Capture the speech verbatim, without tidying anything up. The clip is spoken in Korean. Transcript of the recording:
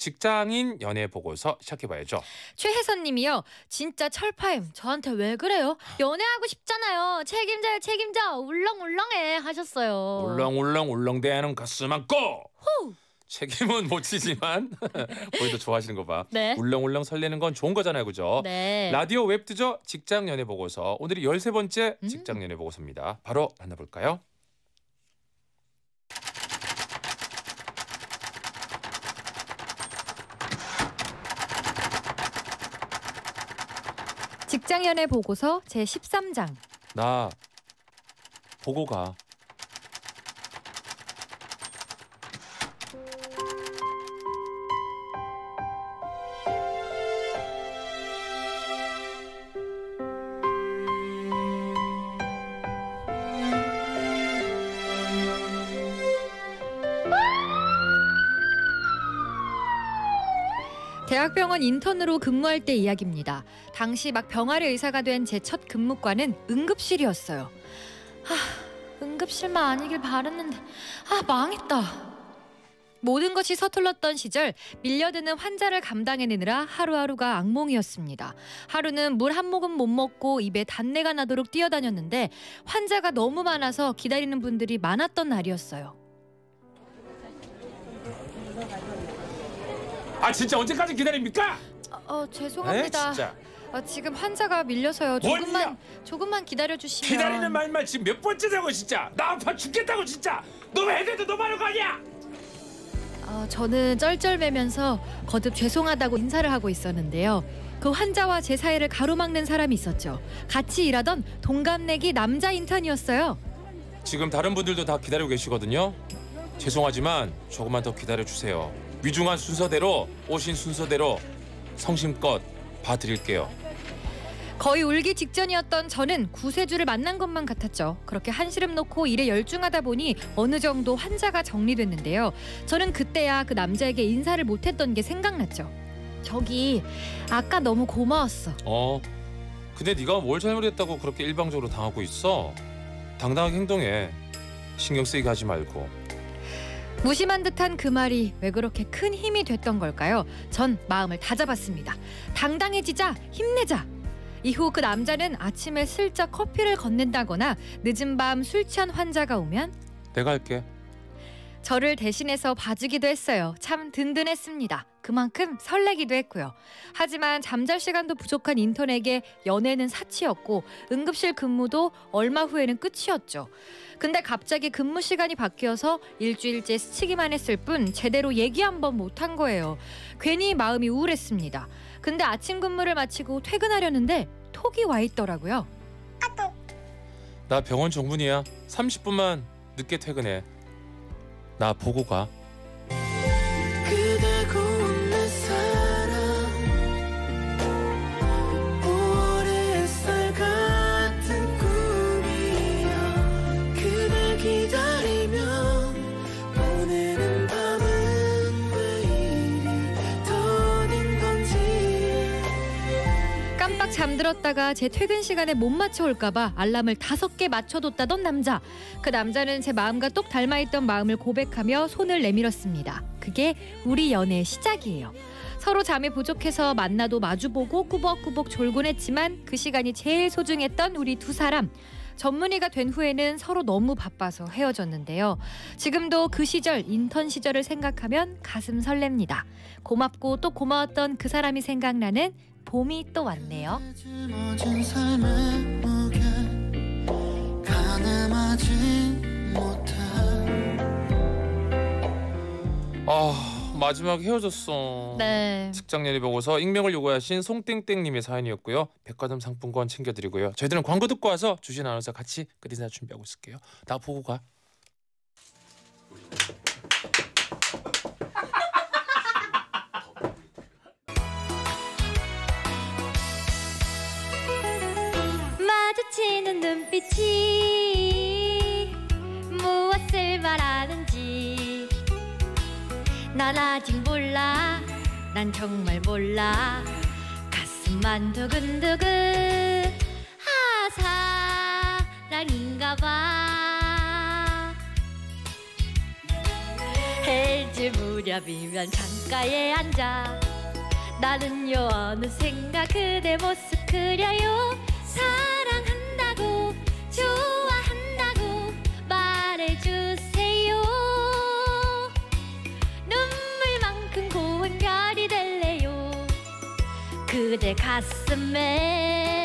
직장인 연애 보고서 시작해봐야죠. 최혜선 님이요. 진짜 철파임. 저한테 왜 그래요? 연애하고 싶잖아요. 책임져요 책임져. 울렁울렁해 하셨어요. 울렁울렁 울렁대는 가슴 안고. 후. 책임은 못 지지만 우리도 좋아하시는 거 봐. 네. 울렁울렁 설레는 건 좋은 거잖아요. 그죠? 네. 라디오 웹드저 직장 연애 보고서. 오늘이 열세 번째 음. 직장 연애 보고서입니다. 바로 만나볼까요? 직장 연애 보고서 제십삼 장. 나 보고 가. 대학병원 인턴으로 근무할 때 이야기입니다. 당시 막 병아리 의사가 된 제 첫 근무과는 응급실이었어요. 하, 응급실만 아니길 바랐는데 아 망했다. 모든 것이 서툴렀던 시절 밀려드는 환자를 감당해내느라 하루하루가 악몽이었습니다. 하루는 물 한 모금 못 먹고 입에 단내가 나도록 뛰어다녔는데 환자가 너무 많아서 기다리는 분들이 많았던 날이었어요. 아 진짜 언제까지 기다립니까? 어, 어 죄송합니다. 에이, 진짜. 어, 지금 환자가 밀려서요. 조금만 조금만 기다려 주시면. 기다리는 말만 지금 몇 번째냐고 진짜. 나 아파 죽겠다고 진짜. 너무 해대도 너무 하는 거 아니야? 어, 저는 쩔쩔매면서 거듭 죄송하다고 인사를 하고 있었는데요. 그 환자와 제 사이를 가로막는 사람이 있었죠. 같이 일하던 동갑내기 남자 인턴이었어요. 지금 다른 분들도 다 기다리고 계시거든요. 죄송하지만 조금만 더 기다려 주세요. 위중한 순서대로 오신 순서대로 성심껏 봐드릴게요. 거의 울기 직전이었던 저는 구세주를 만난 것만 같았죠. 그렇게 한시름 놓고 일에 열중하다 보니 어느 정도 환자가 정리됐는데요. 저는 그때야 그 남자에게 인사를 못했던 게 생각났죠. 저기 아까 너무 고마웠어. 어? 근데 네가 뭘 잘못했다고 그렇게 일방적으로 당하고 있어? 당당하게 행동해. 신경 쓰이게 하지 말고. 무심한 듯한 그 말이 왜 그렇게 큰 힘이 됐던 걸까요? 전 마음을 다잡았습니다. 당당해지자, 힘내자. 이후 그 남자는 아침에 슬쩍 커피를 건넨다거나 늦은 밤 술 취한 환자가 오면 내가 할게. 저를 대신해서 봐주기도 했어요. 참 든든했습니다. 그만큼 설레기도 했고요. 하지만 잠잘 시간도 부족한 인턴에게 연애는 사치였고 응급실 근무도 얼마 후에는 끝이었죠. 근데 갑자기 근무 시간이 바뀌어서 일주일째 스치기만 했을 뿐 제대로 얘기 한번 못한 거예요. 괜히 마음이 우울했습니다. 근데 아침 근무를 마치고 퇴근하려는데 톡이 와 있더라고요. 나 병원 정문이야. 삼십 분만 늦게 퇴근해. 나 보고 가. 그대 고운 내 사랑 오랫살 같은 꿈이야. 그댈 기다리며 보내는 밤은 왜 이리 더딘 건지. 깜빡 잠들었다가 제 퇴근 시간에 못 맞춰올까봐 알람을 다섯 개 맞춰뒀다던 남자. 그 남자는 제 마음과 똑 닮아있던 마음을 고백하며 손을 내밀었습니다. 그게 우리 연애의 시작이에요. 서로 잠이 부족해서 만나도 마주보고 꾸벅꾸벅 졸곤 했지만 그 시간이 제일 소중했던 우리 두 사람. 전문의가 된 후에는 서로 너무 바빠서 헤어졌는데요. 지금도 그 시절, 인턴 시절을 생각하면 가슴 설렙니다. 고맙고 또 고마웠던 그 사람이 생각나는 봄이 또 왔네요. 아 마지막 헤어졌어. 네. 직장 연애 보고서 익명을 요구하신 송땡땡님의 사연이었고요. 백화점 상품권 챙겨드리고요. 저희들은 광고 듣고 와서 주신 아나운서 같이 끝인사 준비하고 있을게요. 나 보고 가. 마주치는 눈빛이 무엇을 말하는지 난 아직 몰라. 난 정말 몰라. 가슴만 두근두근. 아 사랑인가 봐. 해질 무렵이면 잠깐 창가에 앉아 나는요 어느샌가 그대 모습 그려요. 사랑한다고 좋아한다고 말해주세요. 눈물만큼 고운 별이 될래요. 그대 가슴에